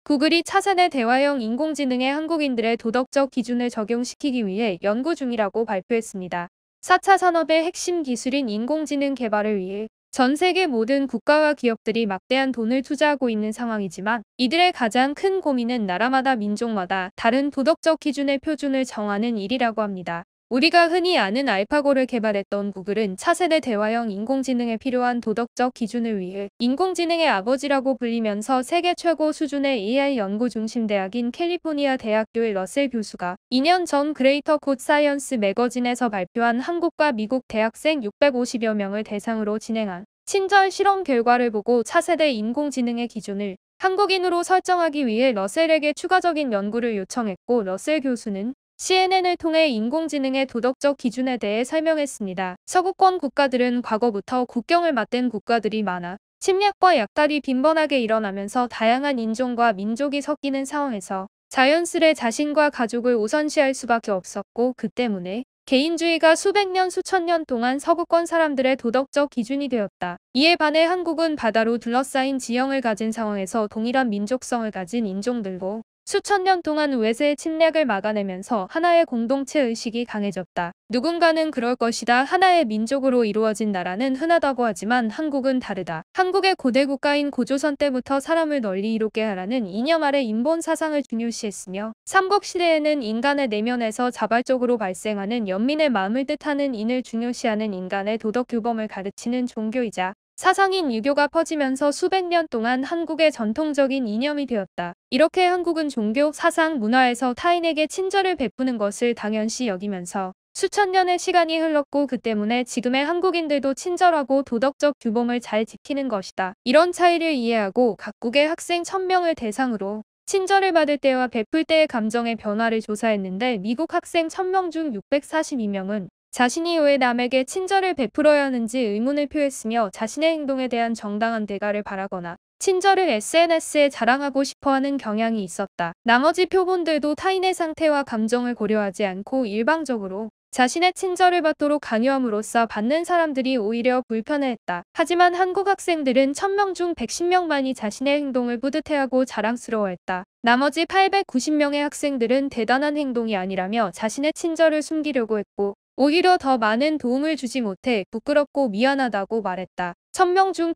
구글이 차세대 대화형 인공지능에 한국인들의 도덕적 기준을 적용시키기 위해 연구 중이라고 발표했습니다. 4차 산업의 핵심 기술인 인공지능 개발을 위해 전 세계 모든 국가와 기업들이 막대한 돈을 투자하고 있는 상황이지만 이들의 가장 큰 고민은 나라마다 민족마다 다른 도덕적 기준의 표준을 정하는 일이라고 합니다. 우리가 흔히 아는 알파고를 개발했던 구글은 차세대 대화형 인공지능에 필요한 도덕적 기준을 위해 인공지능의 아버지라고 불리면서 세계 최고 수준의 AI 연구 중심 대학인 캘리포니아 대학교의 러셀 교수가 2년 전 그레이터 곧 사이언스 매거진에서 발표한 한국과 미국 대학생 650여 명을 대상으로 진행한 친절 실험 결과를 보고 차세대 인공지능의 기준을 한국인으로 설정하기 위해 러셀에게 추가적인 연구를 요청했고, 러셀 교수는 CNN을 통해 인공지능의 도덕적 기준에 대해 설명했습니다. 서구권 국가들은 과거부터 국경을 맞댄 국가들이 많아 침략과 약탈이 빈번하게 일어나면서 다양한 인종과 민족이 섞이는 상황에서 자연스레 자신과 가족을 우선시할 수밖에 없었고, 그 때문에 개인주의가 수백 년 수천 년 동안 서구권 사람들의 도덕적 기준이 되었다. 이에 반해 한국은 바다로 둘러싸인 지형을 가진 상황에서 동일한 민족성을 가진 인종들고 수천 년 동안 외세의 침략을 막아내면서 하나의 공동체 의식이 강해졌다. 누군가는 그럴 것이다. 하나의 민족으로 이루어진 나라는 흔하다고 하지만 한국은 다르다. 한국의 고대 국가인 고조선 때부터 사람을 널리 이롭게 하라는 이념 아래 인본 사상을 중요시했으며, 삼국시대에는 인간의 내면에서 자발적으로 발생하는 연민의 마음을 뜻하는 인을 중요시하는 인간의 도덕 규범을 가르치는 종교이자 사상인 유교가 퍼지면서 수백 년 동안 한국의 전통적인 이념이 되었다. 이렇게 한국은 종교, 사상, 문화에서 타인에게 친절을 베푸는 것을 당연시 여기면서 수천 년의 시간이 흘렀고, 그 때문에 지금의 한국인들도 친절하고 도덕적 규범을 잘 지키는 것이다. 이런 차이를 이해하고 각국의 학생 1000명을 대상으로 친절을 받을 때와 베풀 때의 감정의 변화를 조사했는데, 미국 학생 1000명 중 642명은 자신이 왜 남에게 친절을 베풀어야 하는지 의문을 표했으며, 자신의 행동에 대한 정당한 대가를 바라거나 친절을 SNS에 자랑하고 싶어하는 경향이 있었다. 나머지 표본들도 타인의 상태와 감정을 고려하지 않고 일방적으로 자신의 친절을 받도록 강요함으로써 받는 사람들이 오히려 불편해했다. 하지만 한국 학생들은 1000명 중 110명만이 자신의 행동을 뿌듯해하고 자랑스러워했다. 나머지 890명의 학생들은 대단한 행동이 아니라며 자신의 친절을 숨기려고 했고, 오히려 더 많은 도움을 주지 못해 부끄럽고 미안하다고 말했다. 1000명 중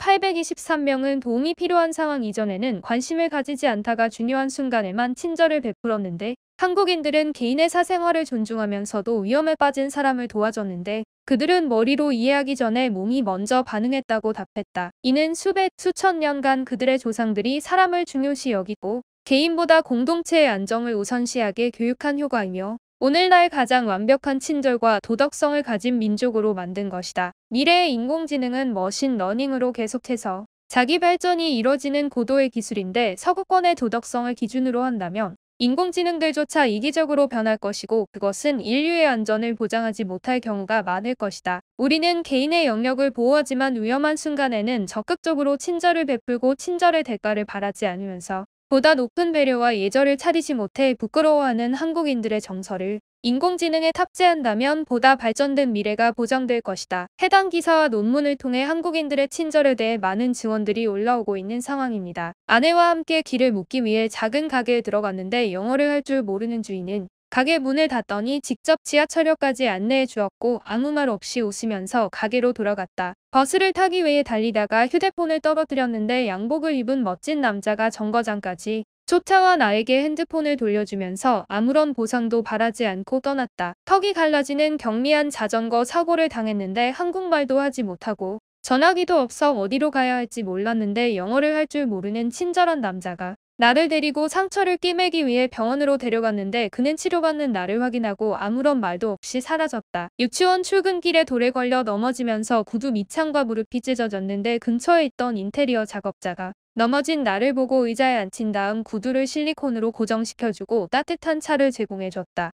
823명은 도움이 필요한 상황 이전에는 관심을 가지지 않다가 중요한 순간에만 친절을 베풀었는데, 한국인들은 개인의 사생활을 존중하면서도 위험에 빠진 사람을 도와줬는데 그들은 머리로 이해하기 전에 몸이 먼저 반응했다고 답했다. 이는 수백, 수천 년간 그들의 조상들이 사람을 중요시 여기고 개인보다 공동체의 안정을 우선시하게 교육한 효과이며, 오늘날 가장 완벽한 친절과 도덕성을 가진 민족으로 만든 것이다. 미래의 인공지능은 머신 러닝으로 계속해서 자기 발전이 이뤄지는 고도의 기술인데, 서구권의 도덕성을 기준으로 한다면 인공지능들조차 이기적으로 변할 것이고, 그것은 인류의 안전을 보장하지 못할 경우가 많을 것이다. 우리는 개인의 영역을 보호하지만 위험한 순간에는 적극적으로 친절을 베풀고 친절의 대가를 바라지 않으면서 보다 높은 배려와 예절을 차리지 못해 부끄러워하는 한국인들의 정서를 인공지능에 탑재한다면 보다 발전된 미래가 보장될 것이다. 해당 기사와 논문을 통해 한국인들의 친절에 대해 많은 증언들이 올라오고 있는 상황입니다. 아내와 함께 길을 묻기 위해 작은 가게에 들어갔는데 영어를 할 줄 모르는 주인은 가게 문을 닫더니 직접 지하철역까지 안내해 주었고, 아무 말 없이 웃으면서 가게로 돌아갔다. 버스를 타기 위해 달리다가 휴대폰을 떨어뜨렸는데 양복을 입은 멋진 남자가 정거장까지 쫓아와 나에게 핸드폰을 돌려주면서 아무런 보상도 바라지 않고 떠났다. 턱이 갈라지는 경미한 자전거 사고를 당했는데 한국말도 하지 못하고 전화기도 없어 어디로 가야 할지 몰랐는데 영어를 할 줄 모르는 친절한 남자가 나를 데리고 상처를 꿰매기 위해 병원으로 데려갔는데 그는 치료받는 나를 확인하고 아무런 말도 없이 사라졌다. 유치원 출근길에 돌에 걸려 넘어지면서 구두 밑창과 무릎이 찢어졌는데 근처에 있던 인테리어 작업자가 넘어진 나를 보고 의자에 앉힌 다음 구두를 실리콘으로 고정시켜주고 따뜻한 차를 제공해줬다.